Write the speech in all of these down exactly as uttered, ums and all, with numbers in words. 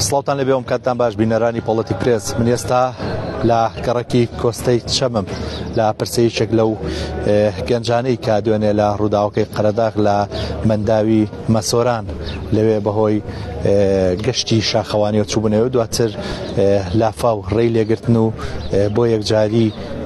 سڵاوتان لەبێ ئەم کاتتان باش بینەرانی پۆڵەتی پرێس من ئێستا لە گەڕەکی کۆستەی چەمم لە پرسەیەکێک لەو گەنجانەی کا دوێنێ لە ڕووداوەکەی قەرەداغ لە مەنداوی مەسۆران لەوێ بەهۆی گەشتی شاخەوانیەوە چووبنەوە دواتر لافاو ڕێی لێگرتن و بۆ یەکجاری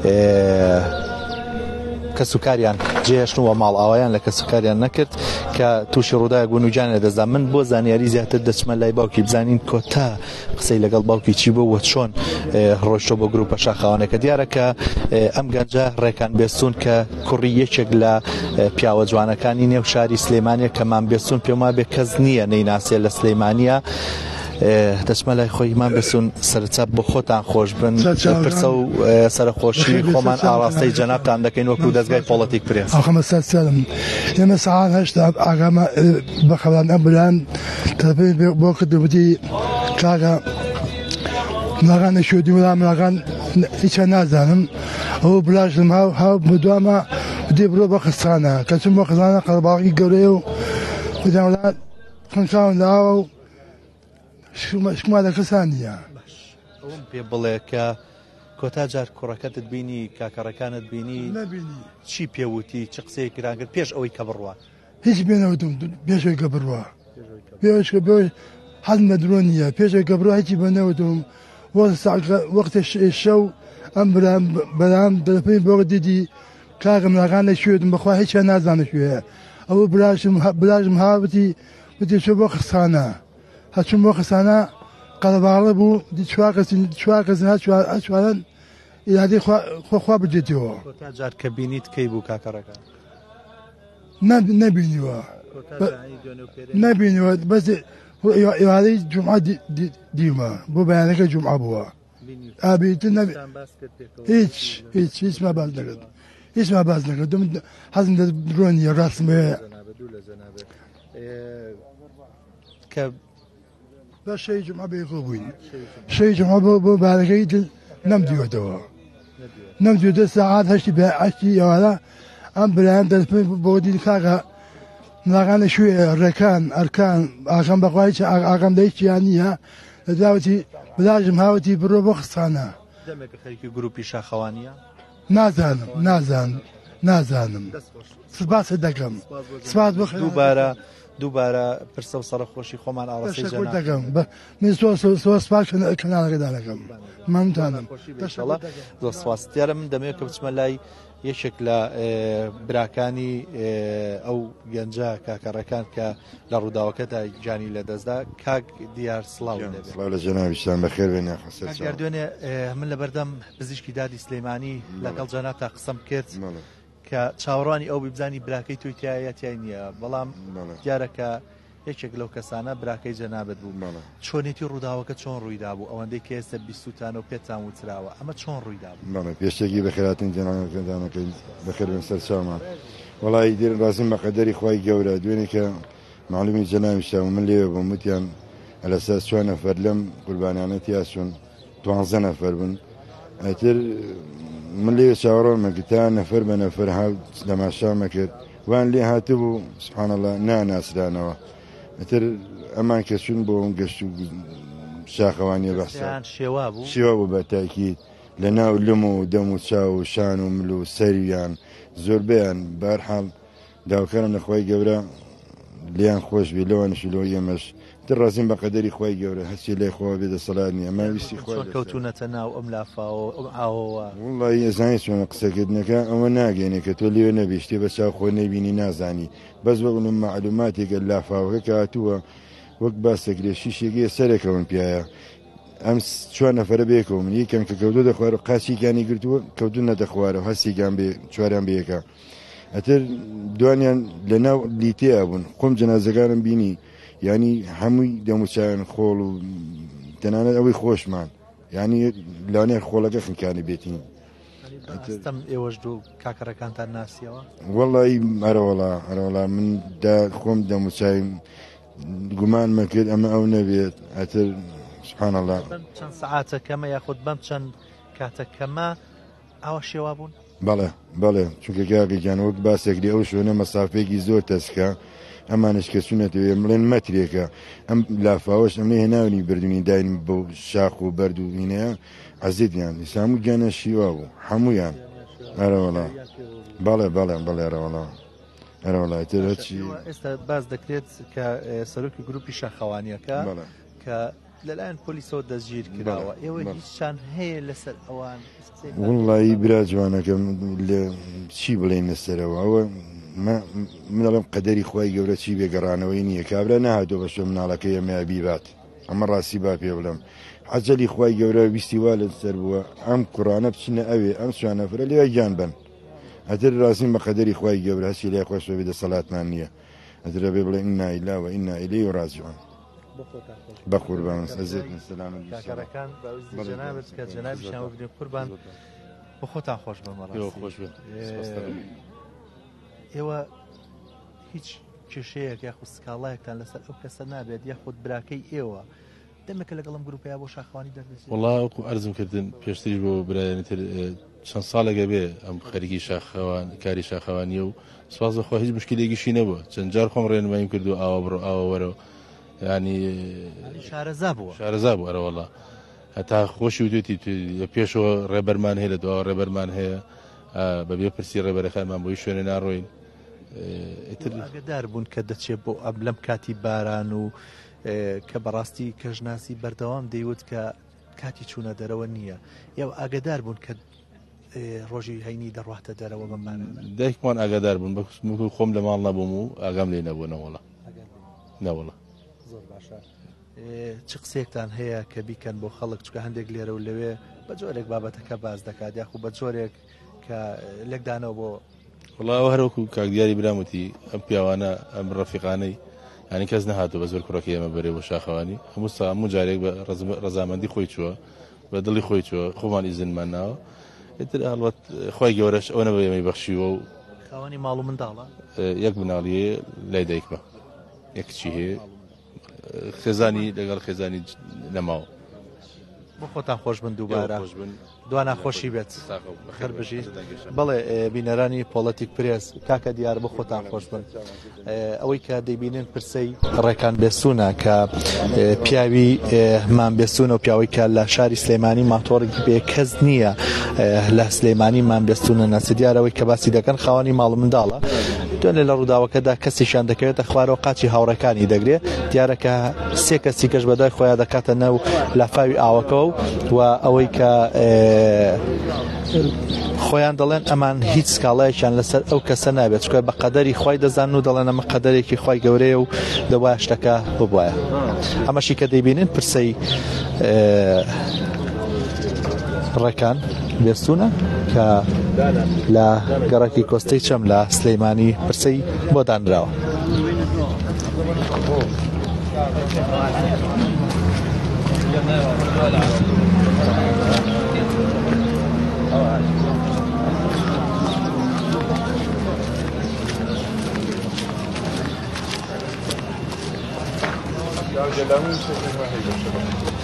کەسوکاریان جێهێشتنەوە ماڵ ئاوایان لە کەسوکاریان نەکرد کە تووشی ڕووداوە بوون و گیانە دەزان من بۆ زانیاری زیاتر دەچمە لای باوکی بزانین کۆتا قسەی لەگەڵ باوکی چی بوو و چۆن ڕۆیشتۆ بۆ گروپە شاخەوانەکە دیارە کە ئەم گەنجە ڕێکان بێستون کە کوڕی یەکێک لە پیاوە جوانەکانی نێو شاری سلێمانیە کە مام بێستون پێما بێ کەس نییە نەیناسێ لە سلێمانیە دەچمە لای خۆی مان بسون سەرچە بۆ خۆتان خۆش بن پرسە و سەرخۆشی خۆمان ئاراستەی جەنابتان دەکەین وەکو دەستگای پۆڵەتیک پرێس ئەخەمە سەرچەرم ئێمە سەعات هەشت ئاگامە بەخەڵان ئەمبولان تەلەفۆن بۆ کردووتی کاکە ملاغان نەشودی وڵا ملاغان هیچە نازانم ئەوە بلاشم هاو هاو بەدوامە دێ بڕۆ بە خستانە کە چون بۆ خزانە قەڵباڵی گەورەیە و بدان وڵا خنچاون لاوە و شمالە کەسان نییە ئەوم پێ بڵێ کە کۆتا جار کوڕەکەتت بینی کاکەڕەکانت بینی نەبینی چی پێوتی چ قسەیەک گرانگرت پێش ئەوەی کە بڕوە هیچ بێنەوتم پێشەوەی کە بڕوە پێشکە بێ حەزم لە درۆ نییە پێشەوەی کە بڕوە هیچی بەنەوتم وەختە شەو ئەم بەرام دەلەپەی بۆ دیدی کاکە ملاغان لە شوێتم بەخوا هیچە نازانە شوێ ئەوە بلاشم هاوتی وتی چۆ بۆ خستانە هەچوون بۆ خستانە قەڵەباڵە بوو چوار کەسن هەچوارن ئیرادەی خۆخوا بجێتەوە کۆتا جار کە بینیت کەی بوو کاکەڕەکە نەبینیوە نەبینیوە بەس ئێوارەی جومعە دیمە بۆ بەیانەکە جومعە بووە ئابیتر هیچ هیچ هیچما باز نەکرد هیچما باز نەکرد حەزم لە درۆ نییە ڕاستم هەیە کە بە شەی جومعە بەیەکەوە بووین شەی جومعە بۆ بارەکەی تر نەمدیوەتەوە نەمدیوەتە سەعات هەشتی هەشتی ئێوارە ئەم برایان دەستپێ بۆ دین کاکە ملاغانە شوێ ڕێکان ئەرکان ئاغام بەخوای ئاغام دەیچیان نییە لە داوەتی بلاژم هاوەتی بڕۆ بۆ خستانە دەمێکە خەریکی گروپی شاخەوانیە نازانم نازانم نازانم سپاس دەکەم سپاس بۆ دووبارە دووبارە پرسە و سەرخۆشی خۆمان ئاڕاستی دەکەم من سپاس کەناڵەکەدا دەکەم مامتانم زۆر سپاسیارە من دەمەوێت کە بچمە لای یەکێک لە براکانی ئەو گەنجە کاکەڕەکان کە لە ڕووداوەکەدا گیانی لەدەستدا کاک دیار سڵاو لە جەنابیشتان بەخێر بێنێ دوێنێ من لە بەردەم پزیشکی دادی سلەیمانی لەگەڵ جەناب تا قسەم کرد کە چاوەڕوانی ئەو ببزانی براکەی توی تایە تای نییە بەڵام دیارەکە یەکێک لەو کەسانە براکەی جەنابەت بوو چۆنێتی ڕووداوەکە چۆن ڕوویدا بوو ئەوەندەی کە ئێستا بیستوتان و پێتان وتراوە ئەمە چۆن ڕوویدا بوو پێشتێکی بەخێراتین جەنابەکەدانەکەی بەخێر بن سەر چاومان وەڵی دیر ڕازم بە قەدەری خوای گەورە دوێنێ کە معلومی جەنابیشتا و من لێوە بووم وتیان لەسەر چوار نەفەر لەم قوربانیانەتیا چوون دوانزە نەفەر بوون ئەتر من لێ چاوەڕۆمە تا نەفەر بە نەفەر هاو دەماشامە کرد وان لێ هاتبوو سبحانەڵڵا ناناسرانەوە ئەتر ئەمان کە چوون بۆ ئەم گەشت و شاخەوانیە بەحسیان شێوا بوو بە تاکید لە ناو لم و دەم و چاو و شان و مل و سەریان زۆربیان بەهەرحاڵ داواکەرم لە خوای گەورە لیان خۆش بێ لەوانشی لەوە ئێمەش تر ڕازیم بە قەدەری خوای گەورە هەستی لای خۆ بێ دەسەڵات نییە ماویستی خۆ کەوتونەتە ناو ئەم لافاوە ئەم ئاوەوە وڵڵی ئێزانی چۆنە قسەکردنەکە ئەوە ناگەێنێ کە تۆ لێوە نەبیشتێ بە چاو خۆ نەبینی نازانی بەس بەڵم معلوماتێکە لافاوەکە کە هاتووە وەک باسەکرێ شیشێکی سەرێکەوەن پیاە ئەم چوار نەفرە بێکەوە من یەکەم کە کەوتۆ دەخوارە قاچیکانی گرتووە کەوتون نەدەخوارە هەستێکیان بێ چواران بەیەکە ئەتر دوانیان لە ناو لیتەیە بوون خۆم جەنازەکانم بینی ینی هەمووی دەموچیان خۆڵ و تەنانەت ئەوەی خۆشمان ینی لەوانەیە خۆڵەکە خنکانی بێتین ئێوەش دوو کاکەڕەکانتان ناسیەوە وەڵی ئەرەوەڵا ئەرەوەڵا من دا خۆم دەموچایم گومان مەکرد ئەمە ئەو نەبێت ئەتر سبحانەڵڵا چەند سەعاتەکەمە یاخود بەم چەند کاتەکەمە ئەوە شێوا بوون بەڵێ بەڵێ چونکە کاکەگیان وەک باسێکری ئەو شوێنە مەسافەیەکی زۆر تەسکە ئەمانش کە چوونەتەوێ بڵێن مەترێکە ئەم لافاوەش ئەمێ هێناونی بردوونی داین بۆ شاخ و بەرد و هینەیە عەزیزیان هەموو گیانە شیوا بوو هەموویان ئەرەوەڵا بەڵێ بەڵێ بەڵێ ئەرەوەڵا ئەرەوەڵای تر هەچی ئێستا باز دەکرێت کە سەرۆکی گروپی شاخەوانیەکە کە لەلایەن پۆلیسەوە دەستگیر کراوە ئێوە هیچیان هەیە لەسەر ئەوان وڵڵی برا جوانەکەم لە چی بڵێن لەسەرەوە ئەوە منەڵم قەدەری خۆی گەورە چی بێگەڕانەوەی نییە کابرا نهاتۆ بە شۆ مناڵەکە ئەمە بیبات ئەمە ڕاستی با پێ بڵم عەجەلی خۆی گەورە ویستی وا لەسەر بووە ئەم کوڕانە بچنە ئەوێ ئەم سوانەفرە لێوە گیان بن ئەتر ڕاستیم بە قەدەری خۆی گەورە هەچی لای خۆش بێ دەسەڵاتمان نییە ئەترە بێ بڵێ ئینا ئیلا و ئینا ئیلەیهی ڕاجعون بە قوربان ئەزێتن سەلام کاکەرەکان بەوزی جەنابەت کە جەنابیشان وەبنێ قوربان بە خۆتان خۆش بەمەڕاستی ئێوە هیچ کێشەیەک یاخود سکاڵایەکتان لەسەر ئەو کەسە نابێت یاخود براکەی ئێوە دەمێکە لەگەڵم گروپەیە بۆ شاخەوانی دەردەچێت وەڵڵا وەکو عەرزم کردن پێشتری بۆ برایانی تر چەند ساڵێکە بێ ئەم خەریکی شاخەوان کاری شاخەوانیە و سواز بەخوا هیچ مشکلێکیشی نەبووە چەند جار خۆم ڕێنماییم کردو ئاوا بڕۆ ئاوا وەرەوە ینی شارەزا بووە شارەزا بوو ئەرە وەڵڵا هەتا خۆشی وتێتی پێشەوە ڕێبەرمان هەیە لە دواوە ڕێبەرمان هەیە بەبێ پرسی ڕێبەرەکانمان بۆی شوێنێ ناڕۆین ئاگادار بوون کە دەچێت بۆ ئەم لەم کاتی باران و کە بەڕاستی کەژناسی بەردەوام دەیوت کە کاتی چوونە دەرەوە نییە یا ئاگادار بوون کە ڕۆژی هەینی دەڕاتە دەرەوە بمانە دایکمان ئاگادار بوون بە خۆم لە ماڵ نەبووم و ئاگام لێ نەبوو نەوەڵە نەوەڵە زۆر باشە چ قسێکتان هەیە کە بیکەن بۆ خەڵک چکە هەندێک لێرە و لەوێ بە جۆرێک بابەتەکە باز دەکات یاخو بە جۆرێک کە لێکدانەوە بۆ وڵاوە هەروەکو کاکدیاری براموتی ئەم پیاوانە ئەم ڕەفیقانەی ینی کەس نەهاتوو بە زۆر کوڕەکە ئێمە بەرێ بۆ شاخەوانی هەموو هەموو جارێک بە ڕەزامەندی خۆی چووە بە دڵی خۆی چووە خۆمان ئیزنمان ناوە ئیتر هەڵبەت خۆی گەورەش ئەوە نەبوو ئێمەی بەخشیوە و خاوەنی ماڵ و منداڵە یەک مناڵیە لای دایکمە یەک کچی هەیە خێزانی لەگەڵ خێزانی نەماوە بۆ خۆتان خۆش بن دووبارە دوان ناخۆشی بێت خەر بژی بەڵێ بینەرانی پۆڵەتیک پرێس کاکە دیار بۆ خۆتان خۆش بن ئەوەی کە دەیبینن پرسەی ڕێکان بێسوونە کە پیاوی مان بێسوونە و پیاوەی کە لە شاری سلێمانی ماتۆڕێکی بێ کەس نییە لە سلێمانی مان بێستونە نەچ دیارەوەی کە باسی دەکەن خاوەنی ماڵ و منداڵە دوێنێ لە ڕووداوەکەدا کەسیشان دەکەوێتە خوارەوە قاچی هاوڕەکانی دەگرێت دیارەکە سێ کەسی کەش بەدای خۆیان دەکاتە نەو لافاوی ئاوەکەەوە و ئەوەی کە خۆیان دەڵێن ئەمان هیچ سکاڵایەکیان لەسەر ئەو کەسە نابێت چکە بە قەدەری خۆی دەزان و دەڵێن ئەمە قەدەرێکی خۆی گەورەیە و دەوایە شتەکە ببوایە ئەمەشی کە دەیبینن پرسەی ڕێکان بێستونە کە لە گەڕێکی کۆستەی چەم لە سلەیمانی پرسەی بۆ دانراوە Ya, ya la música es más